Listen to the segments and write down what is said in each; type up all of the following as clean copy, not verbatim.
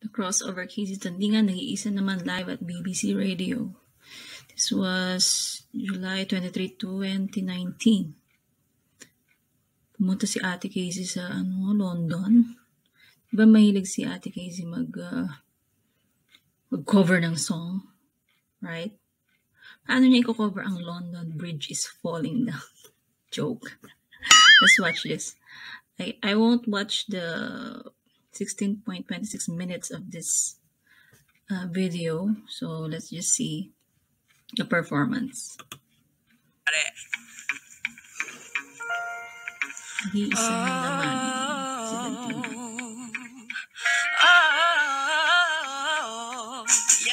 The crossover cases Tandingan, Nag-iisa Nanaman live at BBC Radio. This was July 23, 2019. Pumunta si Ate Casey sa London. Diba mahilig si Ate Casey mag-cover ng song? Right? Paano niya i-cover ang London Bridge is Falling Down? Joke. Let's watch this. I won't watch the 16.26 minutes of this video. So let's just see the performance. Nag-iisa Nanaman. 17.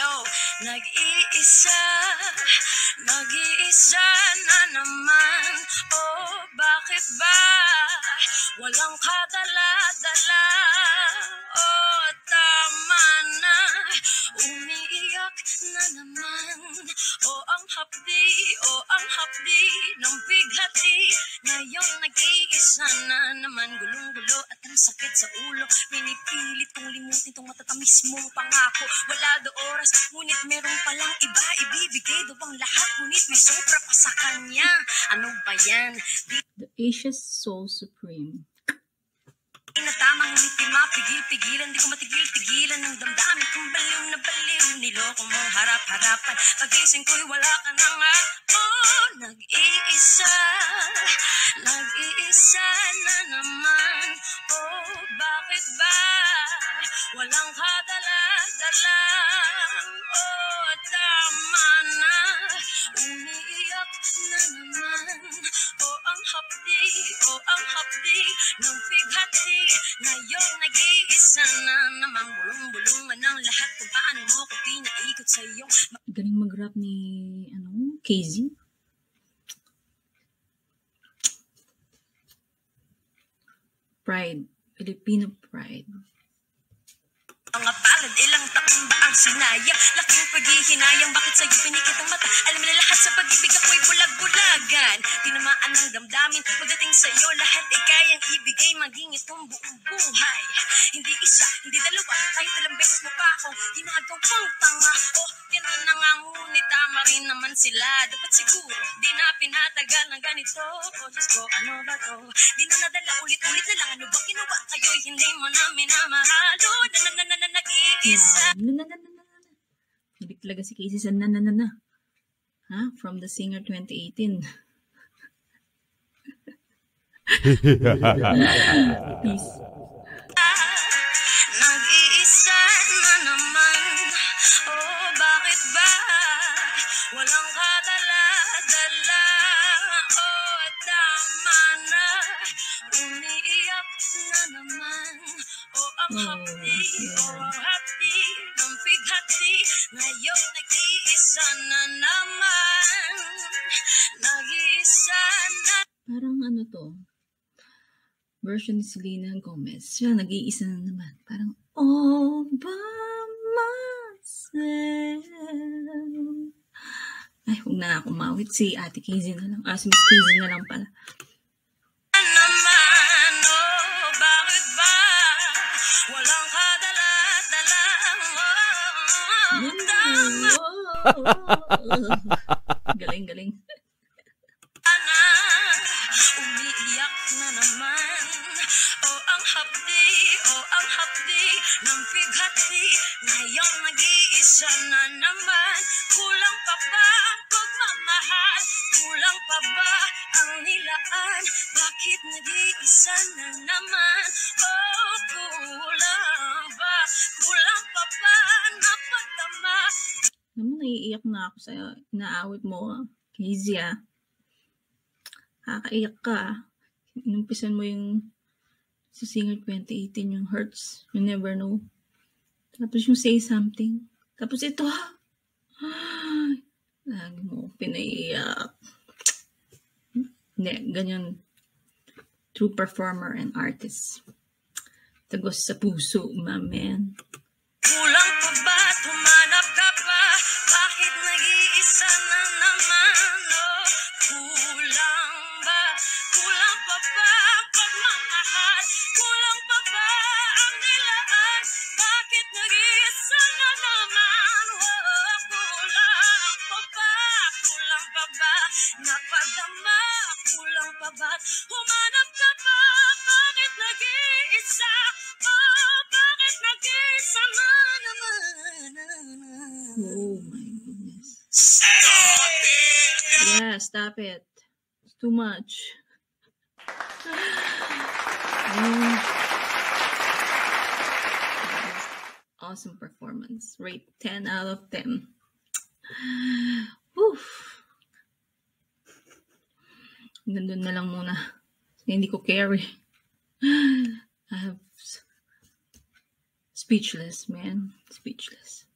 Nag-iisa na naman. Oh, bakit ba walang kadala-dala? Oh, tama na, umiiyak na naman. Oh, ang hapdi ng bighati. Ngayon nag-iisa na naman. Gulong-gulo at ang sakit sa ulo. Pinipilit kong limutin tong matatamis mong pangako. Wala do oras, ngunit meron palang iba. Ibibigay do ang lahat, ngunit may sobra pa sa kanya. Ano ba yan? The Asia's Soul Supreme. Natamang ngunit di mapigil-pigilan. Di ko matigil-tigilan ng damdamin kong baliw na baliw. Niloko mong harap-harapan. Pagising ko'y wala ka na nga. Oh, nag-iisa na naman. Oh, bakit ba walang kadala-dala? Oh, tama na, umiiyak na naman. Oh, ang hapdi ng bighati. Ngayon nag-iisa na naman. Bulong-bulungan ng lahat kung paano mo ko pinaikot sa iyo. Galing mag-rap ni Casey. Pride. Filipino pride. Mga palad, ilang taon ba ang sinayang? Laking paghihinayang, bakit sa'yo pinikit ang mata? Alam mo na lahat sa pag-ibig ako'y bulag-bulagan. Tinamaan ng damdamin, pagdating sa'yo lahat ay kayang ibigay. Maging itong buong buhay. Hindi isa, hindi dalawa, kahit ilang beses mo pa ako ginagawang tanga. Oh, yan na nga, ngunit tama rin naman sila. Dapat siguro, di na pinatagal ng ganito. Oh, Diyos ko, ano ba to? Di na nadala, ulit-ulit na lang. Ano ba ginawa kayo'y hindi mo na minamahalo? Nag-iisa. Hindi talaga si Casey sa na. From the Singer 2018. Peace. Nag-iisa na naman. Oh, bakit ba walang kadala-dala? Oh, tama na, umiiyak na naman. Oh, ang hapdi ng bighati. Ngayon nag-iisa na naman. Nag-iisa na. Parang to? Version ni Selena Gomez. Siya, nag-iisa na naman. Parang, all by myself. Ay, huwag na ako mawit. Si Ate Casey na lang. Si Miss Casey na lang pala. Naman, oh, bakit ba walang kadala-dala? Galing. Umiiyak na naman. Oh, ang hapdi ng bighati. Ngayon nag-iisa na naman. Kulang pa ba ang pagmamahal? Kulang pa ba ang nilaan? Bakit nag-iisa na naman? Oh, kulang pa ba na pagtama? Naman, naiiyak na ako sa'yo. Inaawit mo, Casey, Kakaiyak ka, Inumpisan mo yung sa Singer 2018, yung Hurts, You Never Know. Tapos yung Say Something. Tapos ito, lagi mo pinaiyak. Hindi, ganyan. True performer and artist. Tagos sa puso, my man. Kulang pa ba? Tumanap ka pa? Bakit nag-iisa na naman? Oh, kulang pa ba ang pagmamahal? Kulang pa ba ang nilaan? Bakit nag-iisa nag-iisa? Oh, bakit nag-iisa na naman? Oh my goodness. Stop it! Yeah, stop it. It's too much. Awesome performance. Rate 10 out of 10. Whew. Nandun na lang muna. Hindi ko carry. I have speechless, man. Speechless.